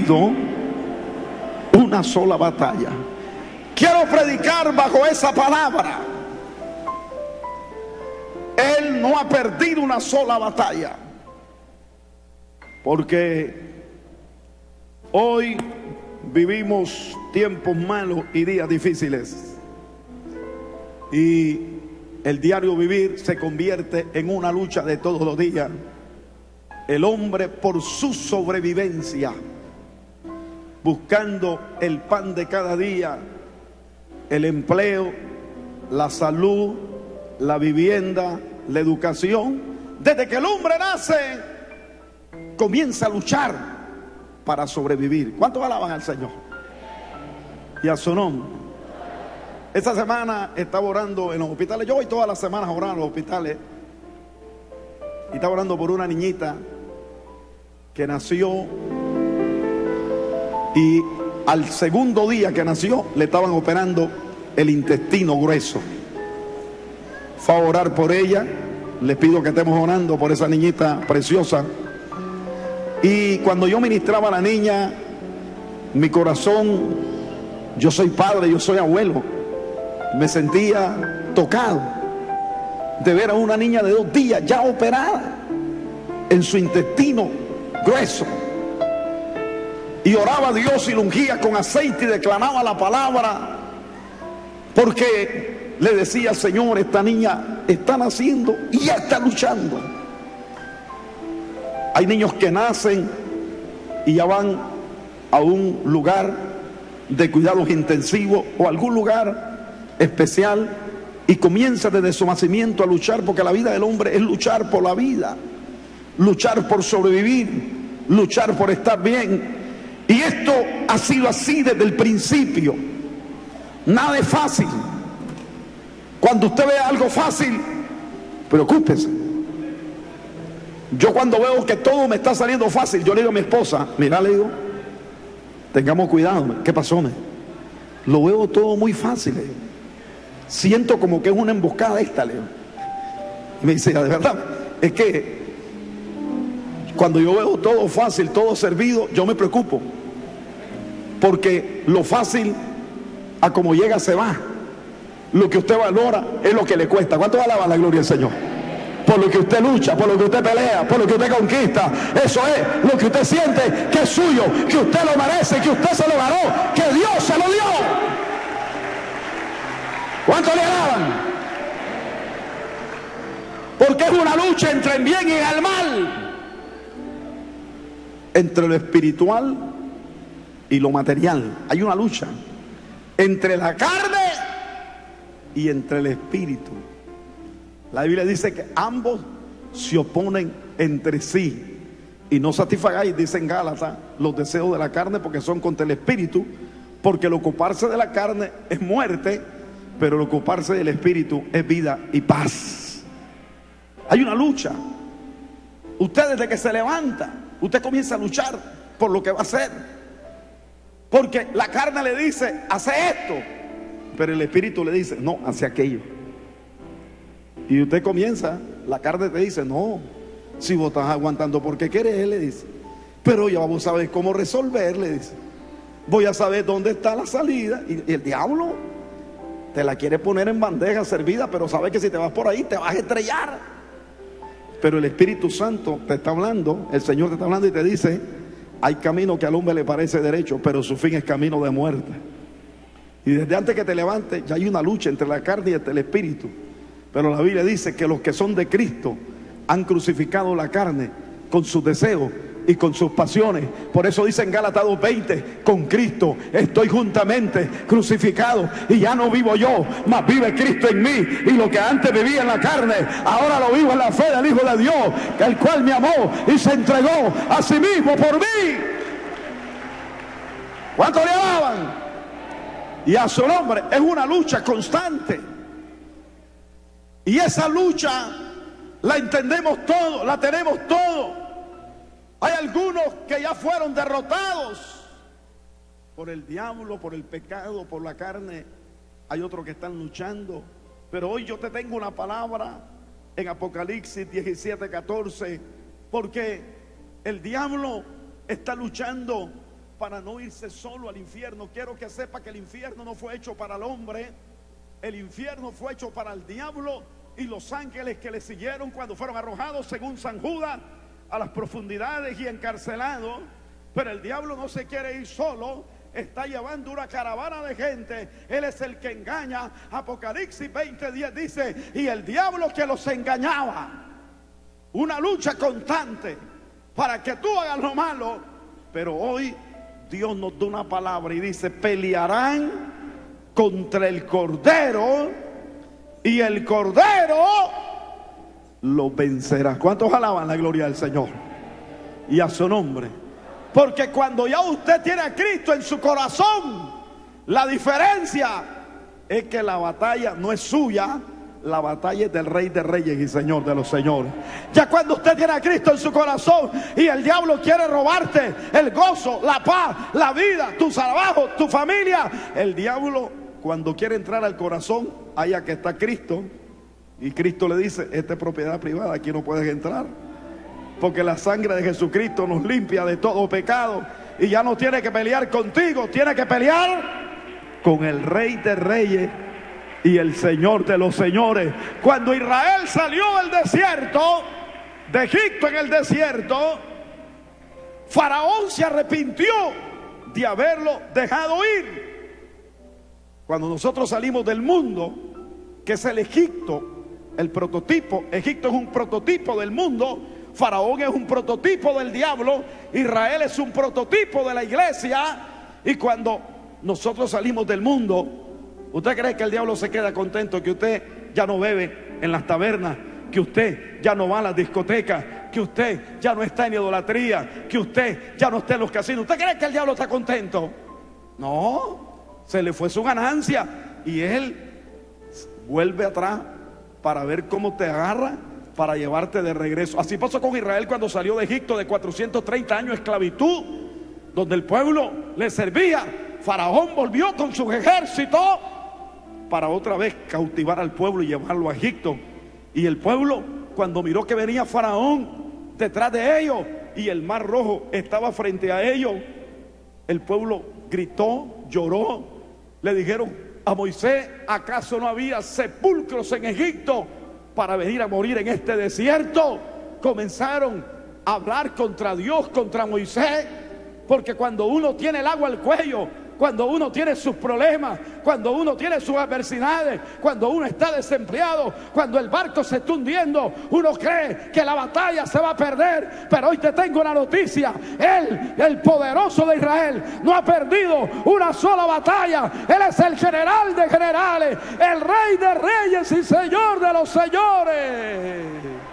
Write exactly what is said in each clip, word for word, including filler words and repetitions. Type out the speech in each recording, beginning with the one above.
perdido una sola batalla. Quiero predicar bajo esa palabra. Él no ha perdido una sola batalla. Porque hoy vivimos tiempos malos y días difíciles. Y el diario vivir se convierte en una lucha de todos los días. El hombre por su sobrevivencia, buscando el pan de cada día, el empleo, la salud, la vivienda, la educación. Desde que el hombre nace, comienza a luchar para sobrevivir. ¿Cuántos alaban al Señor? Y a su nombre. Esta semana estaba orando en los hospitales. Yo voy todas las semanas a orar en los hospitales. Y estaba orando por una niñita que nació. Y al segundo día que nació, le estaban operando el intestino grueso. Fue a orar por ella. Les pido que estemos orando por esa niñita preciosa. Y cuando yo ministraba a la niña, mi corazón, yo soy padre, yo soy abuelo, me sentía tocado de ver a una niña de dos días ya operada en su intestino grueso. Y oraba a Dios y lo ungía con aceite y declamaba la palabra, porque le decía: Señor, esta niña está naciendo y ya está luchando. Hay niños que nacen y ya van a un lugar de cuidados intensivos o algún lugar especial y comienza desde su nacimiento a luchar, porque la vida del hombre es luchar por la vida, luchar por sobrevivir, luchar por estar bien. Y esto ha sido así desde el principio. Nada es fácil. Cuando usted ve algo fácil, preocúpese. Yo cuando veo que todo me está saliendo fácil, yo le digo a mi esposa: mira, le digo, tengamos cuidado. ¿Qué pasó? Me? Lo veo todo muy fácil. Le digo. Siento como que es una emboscada esta. Le digo. Y me dice: de verdad, es que cuando yo veo todo fácil, todo servido, yo me preocupo. Porque lo fácil, a como llega, se va. Lo que usted valora es lo que le cuesta. ¿Cuánto alaba la gloria del Señor? Por lo que usted lucha, por lo que usted pelea, por lo que usted conquista. Eso es lo que usted siente que es suyo, que usted lo merece, que usted se lo ganó, que Dios se lo dio. ¿Cuánto le alaban? Porque es una lucha entre el bien y el mal, entre lo espiritual y lo material. Hay una lucha entre la carne y entre el espíritu. La Biblia dice que ambos se oponen entre sí. Y no satisfagáis, dice en Gálatas, los deseos de la carne, porque son contra el espíritu. Porque el ocuparse de la carne es muerte, pero el ocuparse del espíritu es vida y paz. Hay una lucha. Usted desde que se levanta, usted comienza a luchar por lo que va a hacer. Porque la carne le dice: hace esto, pero el espíritu le dice: no, hace aquello. Y usted comienza, la carne te dice: no, si vos estás aguantando porque querés, le dice, pero ya vos sabés cómo resolver, le dice, voy a saber dónde está la salida. Y el diablo te la quiere poner en bandeja servida, pero sabe que si te vas por ahí te vas a estrellar. Pero el Espíritu Santo te está hablando, el Señor te está hablando y te dice: hay camino que al hombre le parece derecho, pero su fin es camino de muerte. Y desde antes que te levantes ya hay una lucha entre la carne y el espíritu. Pero la Biblia dice que los que son de Cristo han crucificado la carne con sus deseos y con sus pasiones. Por eso dice en Gálatas dos veinte: con Cristo estoy juntamente crucificado, y ya no vivo yo, mas vive Cristo en mí. Y lo que antes vivía en la carne, ahora lo vivo en la fe del Hijo de Dios, el cual me amó y se entregó a sí mismo por mí. ¿Cuánto le alaban? Y a su nombre. Es una lucha constante. Y esa lucha la entendemos todos, la tenemos todos. Hay algunos que ya fueron derrotados por el diablo, por el pecado, por la carne. Hay otros que están luchando. Pero hoy yo te tengo una palabra en Apocalipsis diecisiete catorce, porque el diablo está luchando para no irse solo al infierno. Quiero que sepa que el infierno no fue hecho para el hombre. El infierno fue hecho para el diablo y los ángeles que le siguieron cuando fueron arrojados, según San Judas, a las profundidades y encarcelados. Pero el diablo no se quiere ir solo, está llevando una caravana de gente. Él es el que engaña. Apocalipsis veinte diez dice: y el diablo que los engañaba. Una lucha constante para que tú hagas lo malo. Pero hoy Dios nos da una palabra y dice: pelearán contra el Cordero y el Cordero lo vencerá. ¿Cuántos alaban la gloria del Señor y a su nombre? Porque cuando ya usted tiene a Cristo en su corazón, la diferencia es que la batalla no es suya. La batalla es del Rey de Reyes y Señor de los Señores. Ya cuando usted tiene a Cristo en su corazón y el diablo quiere robarte el gozo, la paz, la vida, tu trabajo, tu familia, el diablo cuando quiere entrar al corazón, allá que está Cristo, y Cristo le dice: esta es propiedad privada, aquí no puedes entrar, porque la sangre de Jesucristo nos limpia de todo pecado. Y ya no tiene que pelear contigo, tiene que pelear con el Rey de Reyes y el Señor de los señores. Cuando Israel salió del desierto, de Egipto en el desierto, Faraón se arrepintió de haberlo dejado ir. Cuando nosotros salimos del mundo, que es el Egipto, el prototipo, Egipto es un prototipo del mundo, Faraón es un prototipo del diablo, Israel es un prototipo de la iglesia. Y cuando nosotros salimos del mundo, ¿usted cree que el diablo se queda contento que usted ya no bebe en las tabernas, que usted ya no va a las discotecas, que usted ya no está en idolatría, que usted ya no está en los casinos? ¿Usted cree que el diablo está contento? No, se le fue su ganancia y él vuelve atrás para ver cómo te agarra, para llevarte de regreso. Así pasó con Israel cuando salió de Egipto, de cuatrocientos treinta años de esclavitud, donde el pueblo le servía. Faraón volvió con sus ejércitos para otra vez cautivar al pueblo y llevarlo a Egipto. Y el pueblo, cuando miró que venía Faraón detrás de ellos y el mar rojo estaba frente a ellos, el pueblo gritó, lloró. Le dijeron a Moisés: ¿acaso no había sepulcros en Egipto para venir a morir en este desierto? Comenzaron a hablar contra Dios, contra Moisés, porque cuando uno tiene el agua al cuello, cuando uno tiene sus problemas, cuando uno tiene sus adversidades, cuando uno está desempleado, cuando el barco se está hundiendo, uno cree que la batalla se va a perder. Pero hoy te tengo una noticia: Él, el poderoso de Israel, no ha perdido una sola batalla. Él es el general de generales, el Rey de reyes y Señor de los señores.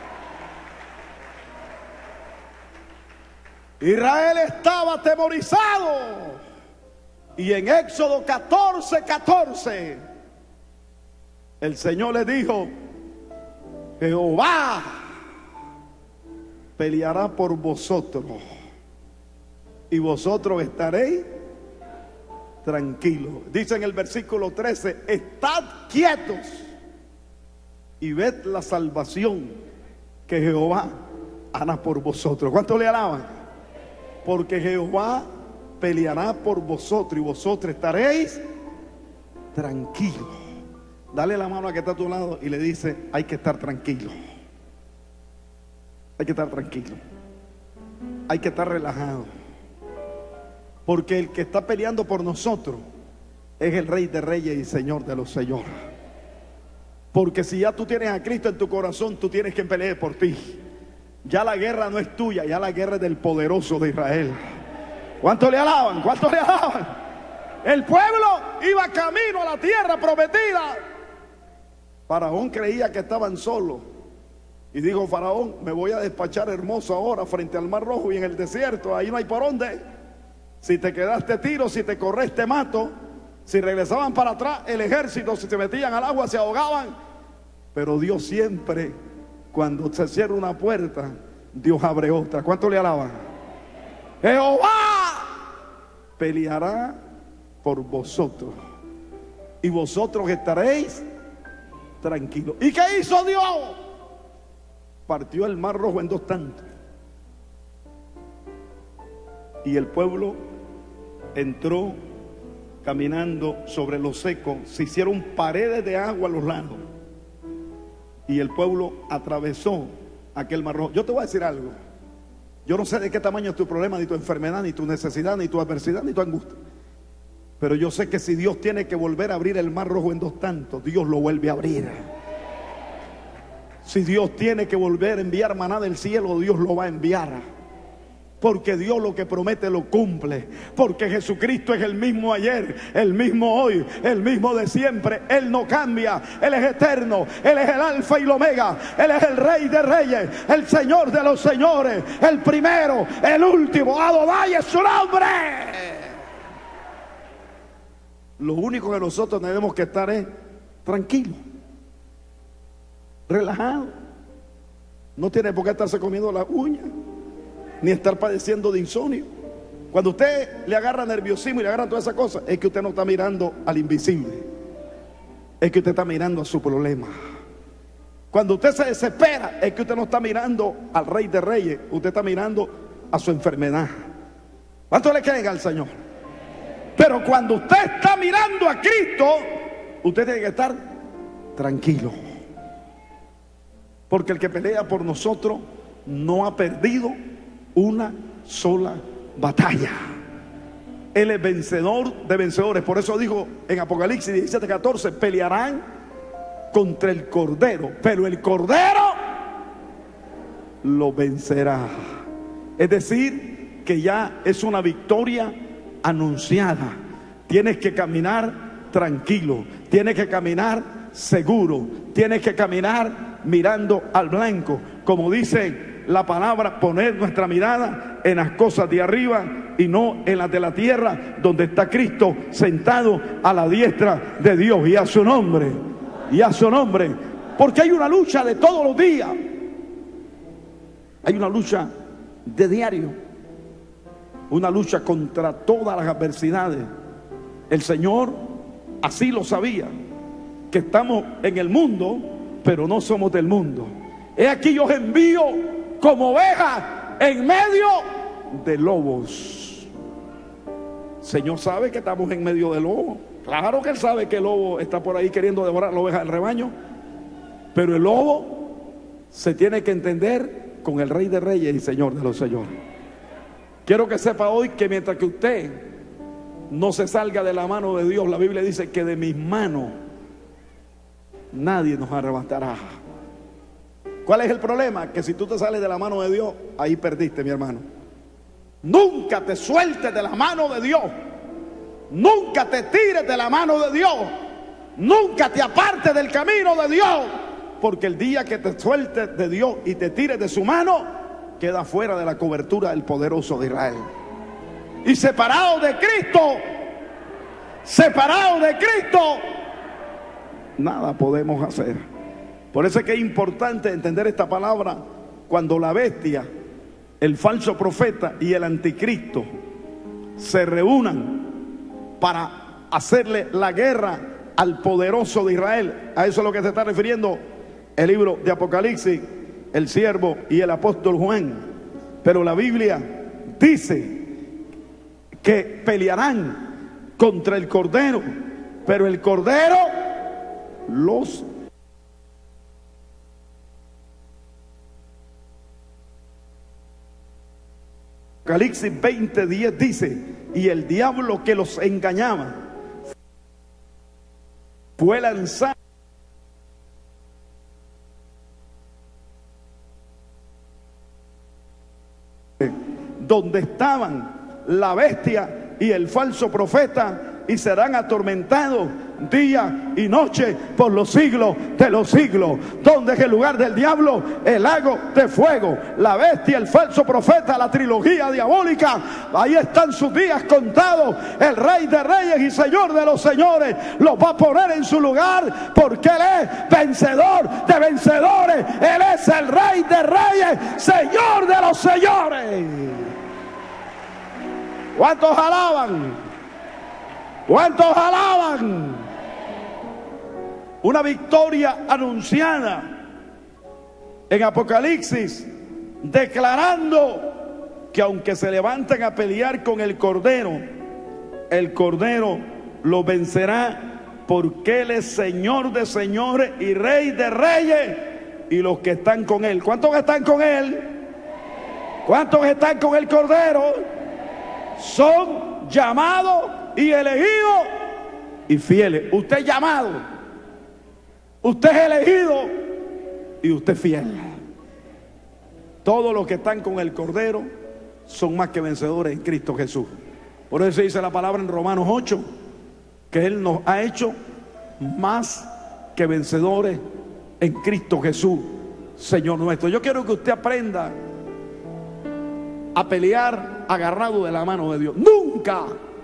Israel estaba atemorizado. Y en Éxodo catorce, catorce, el Señor le dijo: Jehová peleará por vosotros y vosotros estaréis tranquilos. Dice en el versículo trece: estad quietos y ved la salvación que Jehová hará por vosotros. ¿Cuánto le alaban? Porque Jehová peleará por vosotros y vosotros estaréis tranquilos. Dale la mano a que está a tu lado y le dice: hay que estar tranquilo. Hay que estar tranquilo. Hay que estar relajado. Porque el que está peleando por nosotros es el Rey de reyes y Señor de los señores. Porque si ya tú tienes a Cristo en tu corazón, tú tienes que pelear por ti. Ya la guerra no es tuya, ya la guerra es del poderoso de Israel. ¿Cuánto le alaban? ¿Cuánto le alaban? El pueblo iba camino a la tierra prometida. Faraón creía que estaban solos y dijo: Faraón, me voy a despachar hermoso ahora frente al mar rojo y en el desierto, ahí no hay por dónde. Si te quedaste tiro, si te corres te mato. Si regresaban para atrás el ejército, si se metían al agua se ahogaban. Pero Dios siempre, cuando se cierra una puerta, Dios abre otra. ¿Cuánto le alaban? Jehová peleará por vosotros y vosotros estaréis tranquilos. ¿Y qué hizo Dios? Partió el mar rojo en dos tantos y el pueblo entró caminando sobre lo seco, se hicieron paredes de agua a los lados y el pueblo atravesó aquel mar rojo. Yo te voy a decir algo. Yo no sé de qué tamaño es tu problema, ni tu enfermedad, ni tu necesidad, ni tu adversidad, ni tu angustia. Pero yo sé que si Dios tiene que volver a abrir el mar rojo en dos tantos, Dios lo vuelve a abrir. Si Dios tiene que volver a enviar maná del cielo, Dios lo va a enviar. Porque Dios lo que promete lo cumple. Porque Jesucristo es el mismo ayer, el mismo hoy, el mismo de siempre. Él no cambia, Él es eterno, Él es el alfa y el omega. Él es el rey de reyes, el señor de los señores, el primero, el último. Adonai es su nombre. Lo único que nosotros tenemos que estar es tranquilos, relajados. No tiene por qué estarse comiendo las uñas, ni estar padeciendo de insomnio. Cuando usted le agarra nerviosismo y le agarra toda esa cosa, es que usted no está mirando al invisible, es que usted está mirando a su problema. Cuando usted se desespera, es que usted no está mirando al Rey de Reyes, usted está mirando a su enfermedad. ¿Cuánto le creen al Señor? Pero cuando usted está mirando a Cristo, usted tiene que estar tranquilo, porque el que pelea por nosotros no ha perdido una sola batalla. Él es vencedor de vencedores. Por eso dijo en Apocalipsis diecisiete catorce: pelearán contra el Cordero, pero el Cordero lo vencerá. Es decir, que ya es una victoria anunciada. Tienes que caminar tranquilo, tienes que caminar seguro, tienes que caminar mirando al blanco, como dice la palabra, poner nuestra mirada en las cosas de arriba y no en las de la tierra, donde está Cristo sentado a la diestra de Dios. Y a su nombre, y a su nombre, porque hay una lucha de todos los días, hay una lucha de diario, una lucha contra todas las adversidades. El Señor así lo sabía, que estamos en el mundo, pero no somos del mundo. He aquí yo os envío como ovejas en medio de lobos. Señor sabe que estamos en medio de lobos. Claro que Él sabe que el lobo está por ahí queriendo devorar la oveja del rebaño, pero el lobo se tiene que entender con el Rey de Reyes y Señor de los señores. Quiero que sepa hoy que mientras que usted no se salga de la mano de Dios, la Biblia dice que de mis manos nadie nos arrebatará. ¿Cuál es el problema? Que si tú te sales de la mano de Dios, ahí perdiste, mi hermano. Nunca te sueltes de la mano de Dios. Nunca te tires de la mano de Dios. Nunca te apartes del camino de Dios. Porque el día que te sueltes de Dios y te tires de su mano, queda fuera de la cobertura del poderoso de Israel. Y separado de Cristo, separado de Cristo, nada podemos hacer. Por eso es que es importante entender esta palabra cuando la bestia, el falso profeta y el anticristo se reúnan para hacerle la guerra al poderoso de Israel. A eso es lo que se está refiriendo el libro de Apocalipsis, el siervo y el apóstol Juan. Pero la Biblia dice que pelearán contra el Cordero, pero el Cordero los Apocalipsis veinte diez dice: y el diablo que los engañaba fue lanzado donde estaban la bestia y el falso profeta, y serán atormentados día y noche por los siglos de los siglos. Donde es el lugar del diablo, el lago de fuego. La bestia, el falso profeta, la trilogía diabólica, ahí están sus días contados. El Rey de Reyes y Señor de los señores los va a poner en su lugar, porque Él es vencedor de vencedores. Él es el Rey de Reyes, Señor de los señores. ¿Cuántos alaban? ¿Cuántos alaban? Una victoria anunciada en Apocalipsis, declarando que aunque se levanten a pelear con el Cordero, el Cordero lo vencerá, porque Él es Señor de señores y Rey de reyes, y los que están con Él. ¿Cuántos están con Él? ¿Cuántos están con el Cordero? Son llamados y elegidos y fieles. Usted es llamado, usted es elegido y usted es fiel. Todos los que están con el Cordero son más que vencedores en Cristo Jesús. Por eso dice la palabra en Romanos ocho, que Él nos ha hecho más que vencedores en Cristo Jesús, Señor nuestro. Yo quiero que usted aprenda a pelear agarrado de la mano de Dios. Nunca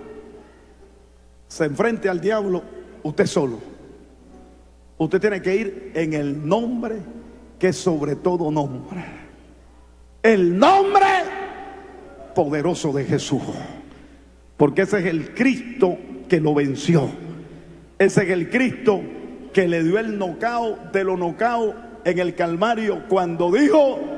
se enfrente al diablo usted solo. Usted tiene que ir en el nombre que es sobre todo nombre, el nombre poderoso de Jesús, porque ese es el Cristo que lo venció. Ese es el Cristo que le dio el nocao de los nocaos en el Calvario, cuando dijo: